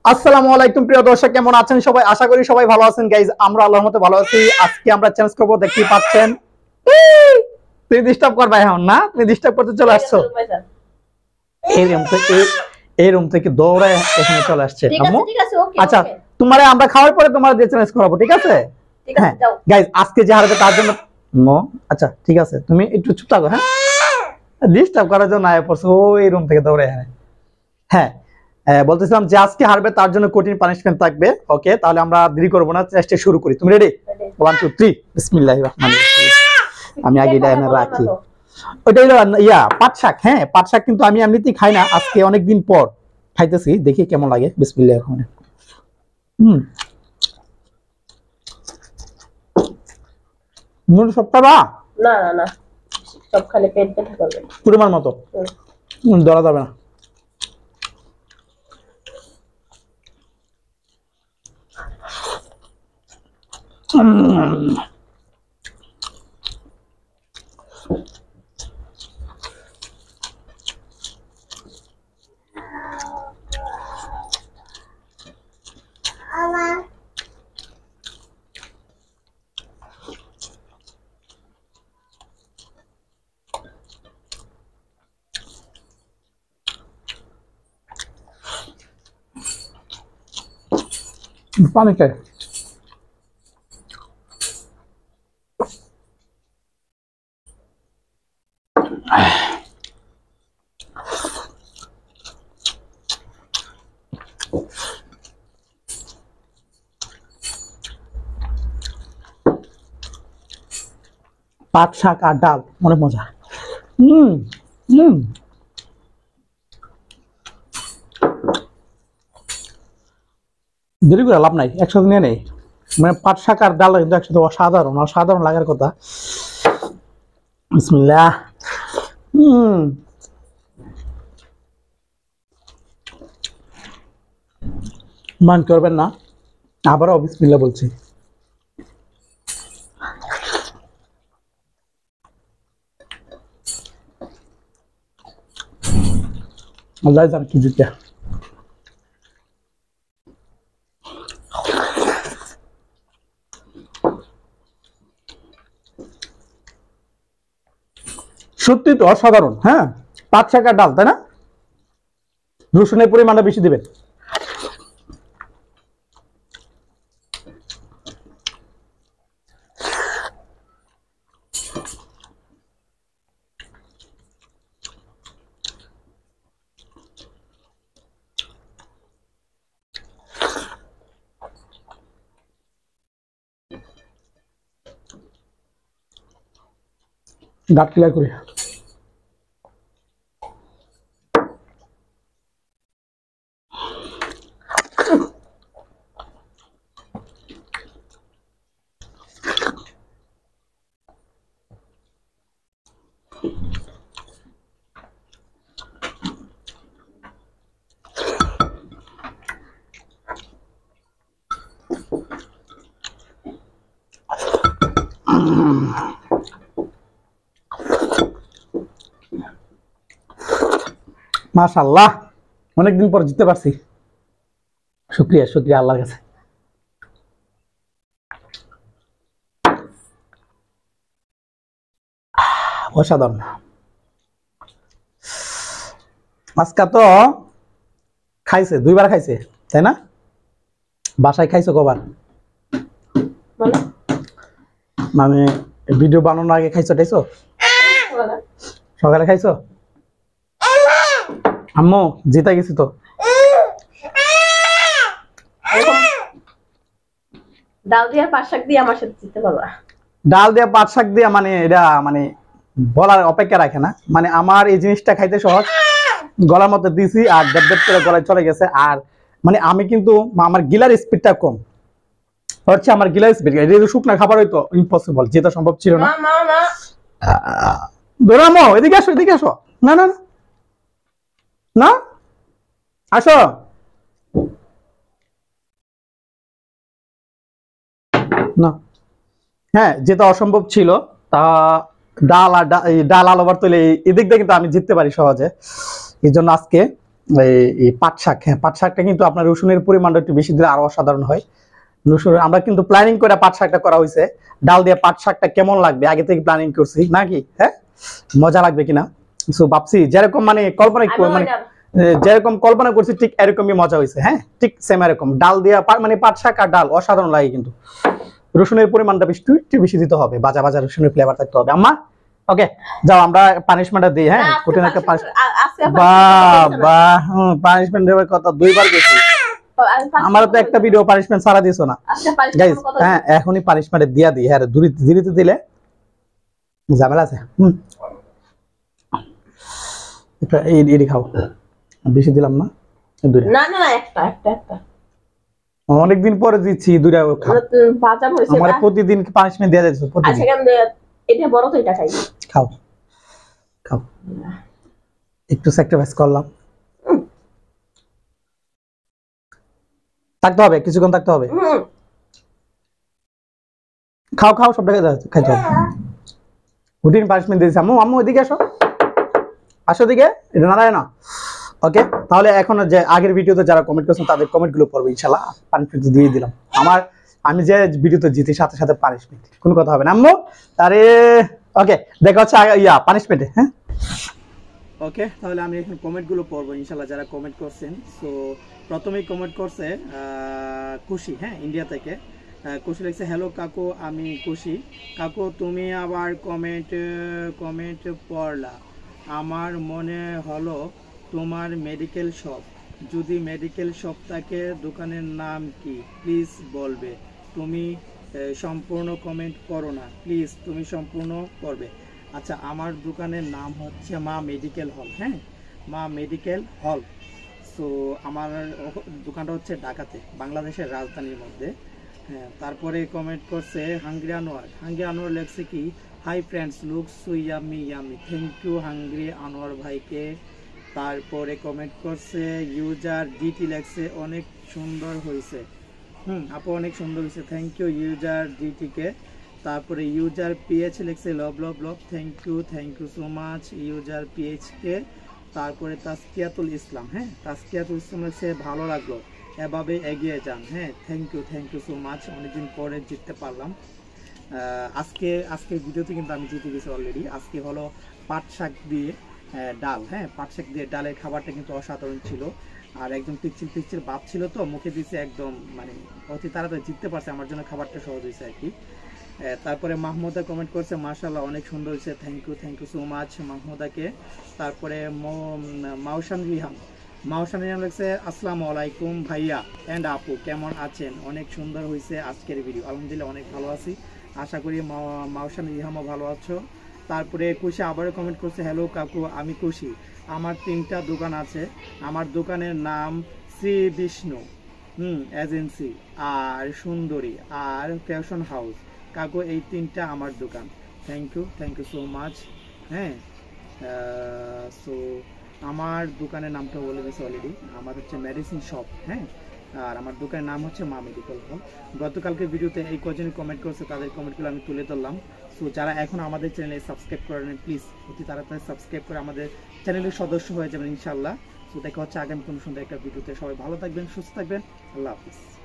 আসসালামু আলাইকুম প্রিয় দর্শক, কেমন আছেন সবাই? আশা করি সবাই ভালো আছেন গাইজ। আমরা আল্লাহর মতে ভালো আছি। আজকে আমরা চেঞ্জ করব, দেখতেই পাচ্ছেন। তুমি ডিস্টার্ব করবে এখন না? তুমি ডিস্টার্ব করতে চলে আসছো। এই রুম থেকে দৌড়ে এখানে চলে আসছে আম্মু। আচ্ছা, তোমারে আমরা খাওয়ার পরে তোমার দিয়ে চেঞ্জ করাবো, ঠিক আছে? হ্যাঁ গাইজ, আজকে যে হারবে তার জন্য আচ্ছা ঠিক আছে, তুমি একটু চুপ থাকো। হ্যাঁ, ডিস্টার্ব করার জন্য আয়া পড়ছো ওই রুম থেকে দৌড়ে। হ্যাঁ, বলতেছিলাম যে আজকে হারবে তার জন্য কঠিন পানিশমেন্ট থাকবে। ওকে, তাহলে আমরা দেরি করব না, চেষ্টা শুরু করি। তুমি রেডি? 1 2 3 বিসমিল্লাহির রহমানির রহিম। আমি আগে এটা এনে রাখি। ওইটা হলো পাট শাক। হ্যাঁ, পাট শাক কিন্তু আমি এমনিতেই খাই না, আজকে অনেক দিন পর খাইতেছি, দেখি কেমন লাগে। বিসমিল্লাহির রহমানির রহিম। মুন সবটা না না না না, সব খালি পেট ব্যথা করবে পুরোমার মতো, ধরা যাবে না। পানি খাই। পাট শাক আর ডাল অনেক মজা। দেরি করে লাভ নাই, একসাথে নিয়ে নেই। মানে পাট শাক আর ডাল কিন্তু একসাথে অসাধারণ অসাধারণ লাগার কথা। বিসমিল্লাহ। মান করবেন না, আবারও বিসমিল্লাহ বলছি। আল্লাহ জানে কি দিতে। সত্যি তো অসাধারণ। হ্যাঁ, পাঁচ শাকের ডাল, তাই না? রসুনের পরিমাণটা বেশি দিবেন। দাঁত ক্লিয়ার করি। মাশাআল্লাহ, অনেকদিন পর জিততে পারছি। শুকরিয়া শুকরিয়া আল্লাহর কাছে। অসাধারণ। আজকে তো খাইছে, 2বার খাইছে, তাই না? বাসায় খাইছো কবার? মানে ভিডিও বানানোর আগে খাইছো টাইছো? সকালে খাইছো? আম্মু জিতে গেছি তো। ডাল দিয়ে পাট শাক দিয়ে আমার সাথে জিততে পারবা? ডাল দিয়ে পাট শাক দিয়ে মানে এটা মানে বলার অপেক্ষা রাখে না। মানে আমার এই জিনিসটা খাইতে সহজ, গলার মধ্যে দিছি আর দেব দেব করে গলায় চলে গেছে। আর মানে আমি কিন্তু আমার গিলার স্পিডটা কম হচ্ছে, আমার গিলার স্পিড এটা শুকনা খাবার হইতো ইম্পসিবল, যেটা সম্ভব ছিল না। দৌড়ামো, এদিকে আসো এদিকে আসো। না না না, আসো। না, হ্যাঁ, যেটা অসম্ভব ছিল তা ডাল আর ডাল আলু ভর্তা হলে এদিক দিয়ে কিন্তু আমি জিততে পারি সহজে। এই জন্য আজকে এই পাট শাক, হ্যাঁ পাট শাকটা কিন্তু আপনার রসুনের পরিমাণটা একটু বেশি দিলে আরো অসাধারণ হয়। রসুন আমরা কিন্তু প্ল্যানিং করে পাট শাকটা করা হয়েছে, ডাল দিয়ে পাট শাকটা কেমন লাগবে আগে থেকে প্ল্যানিং করছি নাকি, হ্যাঁ মজা লাগবে কিনা। সো ভাবছি যেরকম মানে যেরকম কল্পনা করছি ঠিক এরকমই মজা হয়েছে, হ্যাঁ ঠিক সেম এরকম ডাল দিয়ে মানে পাট শাক আর ডাল অসাধারণ লাগে। কিন্তু রসুনের পরিমাণটা একটু বেশি দিতে হবে, ভাজা ভাজা রসুনের ফ্লেভার থাকতে হবে। আম্মা ওকে যাও আমরা পানিশমেন্টটা দিই, হ্যাঁ কঠিন একটা পানিশমেন্ট দেওয়ার কথা দুইবার গেছি, আমার তো একটা ভিডিও পানিশমেন্ট সারা দিছো না গাইস। হ্যাঁ এখনই পানিশমেন্ট দিয়া দিই, হ্যাঁ ধীরে দিলে ঝামেলা আছে। এটা এই খাও, বেশি দিলাম না, না না একটা একটা একটা অনেকদিন পরে দিচ্ছি দুইটা ভাজা হইছে। আমার প্রতিদিন পানিশমেন্ট দেয়া যাচ্ছে প্রতিদিন। আচ্ছা কেন এটা বড় তো এটা খাই, খাও খাও একটু স্যাক্রিফাইস করলাম, থাকতে হবে কিছুক্ষণ থাকতে হবে। খাও খাও সব দেখা যাচ্ছে খাইতে হবে। রুটিন পানিশমেন্ট দিয়েছি। আম্মু আম্মু এদিকে আসো, আসো দিকে, এটা নাড়ায় না। ওকে তাহলে এখন যে আগের ভিডিওতে যারা কমেন্ট করেছেন তাদের কমেন্ট গুলো পড়বো ইনশাল্লাহ, পানিশমেন্ট দিয়ে দিলাম। আমি যে ভিডিওতে জিতি সাথে সাথে পানিশমেন্ট, কোনো কথা হবে না আম্মু। আরে ওকে দেখা হচ্ছে পানিশমেন্টে, হ্যাঁ ওকে তাহলে আমি এখন কমেন্ট গুলো পড়বো ইনশাল্লাহ যারা কমেন্ট করছেন। সো প্রথমেই কমেন্ট করছে খুশি, হ্যাঁ ইন্ডিয়া থেকে খুশি লিখছে, হ্যালো কাকু আমি খুশি। কাকু তুমি আবার কমেন্ট পড়লা, আমার মনে হলো তোমার মেডিকেল শপ, যদি মেডিকেল শপ থাকে দোকানের নাম কি প্লিজ বলবে, তুমি সম্পূর্ণ কমেন্ট করো না প্লিজ, তুমি সম্পূর্ণ করবে। আচ্ছা আমার দোকানের নাম হচ্ছে মা মেডিকেল হল, হ্যাঁ মা মেডিকেল হল। সো আমার দোকানটা হচ্ছে ঢাকাতে, বাংলাদেশের রাজধানীর মধ্যে, হ্যাঁ। তারপরে কমেন্ট করছে হাঙ্গরি আনোয়ার লেখছে কি, hi friends looks so yummy yummy, thank you hungry Anwar ভাইকে। তারপরে কমেন্ট করছে ইউজার ডিটি লেখছে অনেক সুন্দর হয়েছে, আপু অনেক সুন্দর হয়েছে, থ্যাংক ইউ ইউজার ডিটিকে। তারপরে ইউজার পিএইচ লেখছে love love love, thank you so much user পিএইচকে। তারপরে তাসকিয়াতুল ইসলাম, হ্যাঁ তাসকিয়াতুল ইসলাম লেখছে ভালো লাগলো, এভাবে এগিয়ে যান, হ্যাঁ থ্যাংক ইউ সো মাচ, অনেকদিন পরে জিততে পারলাম। আজকে ভিডিওতে কিন্তু আমি জিতে গেছি অলরেডি। আজকে হলো পাট শাক দিয়ে ডাল, হ্যাঁ পাট শাক দিয়ে ডালের খাবারটা কিন্তু অসাধারণ ছিল, আর একদম পিচ্ছিল ভাব ছিল, তো মুখে দিয়েছে একদম মানে অতি তাড়াতাড়ি জিততে পারছে, আমার জন্য খাবারটা সহজ হয়েছে আর কি। তারপরে মাহমুদা কমেন্ট করছে মাশাআল্লাহ অনেক সুন্দর হয়েছে, থ্যাংক ইউ সো মাচ মাহমুদাকে। তারপরে মাউশান রিহাম লাগছে আসসালামু আলাইকুম ভাইয়া এন্ড আপু কেমন আছেন, অনেক সুন্দর হয়েছে আজকের ভিডিও, আলহামদুলিল্লাহ অনেক ভালো আছি, আশা করি মাউশান রিহামও ভালো আছো। তারপরে খুশি আবারও কমেন্ট করছে, হ্যালো কাকু আমি খুশি, আমার 3টা দোকান আছে, আমার দোকানের নাম শ্রী বিষ্ণু এজেন্সি আর সুন্দরী আর ফ্যাশন হাউস, কাকু এই 3টা আমার দোকান, থ্যাংক ইউ সো মাচ, হ্যাঁ। সো আমার দোকানের নামটা বলে দিয়েছে অলরেডি, আমার হচ্ছে মেডিসিন শপ, হ্যাঁ আর আমার দোকানের নাম হচ্ছে মা মেডিকেল হল। গতকালকে ভিডিওতে এই কজনই কমেন্ট করছে, তাদের কমেন্টগুলো আমি তুলে ধরলাম। সো যারা এখন আমাদের চ্যানেলে সাবস্ক্রাইব করেন প্লিজ অতি তাড়াতাড়ি সাবস্ক্রাইব করে আমাদের চ্যানেলের সদস্য হয়ে যাবেন ইনশাল্লাহ। সো দেখা হচ্ছে আগামী কোনো সুন্দর একটা ভিডিওতে, সবাই ভালো থাকবেন সুস্থ থাকবেন, আল্লাহ হাফিজ।